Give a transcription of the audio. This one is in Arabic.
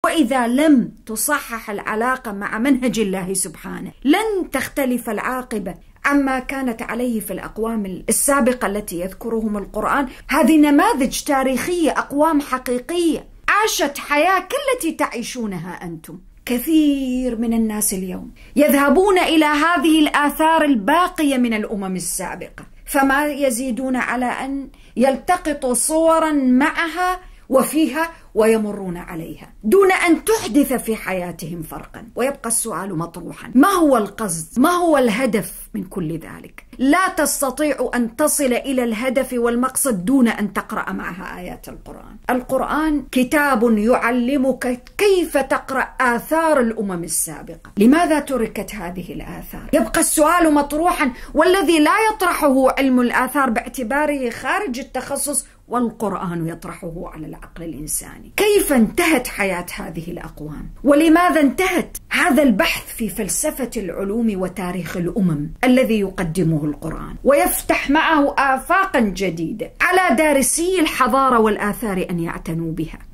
وإذا لم تصحح العلاقة مع منهج الله سبحانه لن تختلف العاقبة عما كانت عليه في الأقوام السابقة التي يذكرهم القرآن. هذه نماذج تاريخية، أقوام حقيقية عاشت حياة كالتي تعيشونها أنتم. كثير من الناس اليوم يذهبون إلى هذه الآثار الباقية من الأمم السابقة، فما يزيدون على أن يلتقطوا صورا معها وفيها ويمرون عليها دون أن تحدث في حياتهم فرقا. ويبقى السؤال مطروحا: ما هو القصد؟ ما هو الهدف من كل ذلك؟ لا تستطيع أن تصل إلى الهدف والمقصد دون أن تقرأ معها آيات القرآن. القرآن كتاب يعلمك كيف تقرأ آثار الأمم السابقة. لماذا تركت هذه الآثار؟ يبقى السؤال مطروحا، والذي لا يطرحه علم الآثار باعتباره خارج التخصص والقرآن يطرحه على العقل الإنساني. كيف انتهت حياة هذه الأقوام؟ ولماذا انتهت؟ هذا البحث في فلسفة العلوم وتاريخ الأمم الذي يقدمه القرآن، ويفتح معه آفاقا جديدة على دارسي الحضارة والآثار أن يعتنوا بها.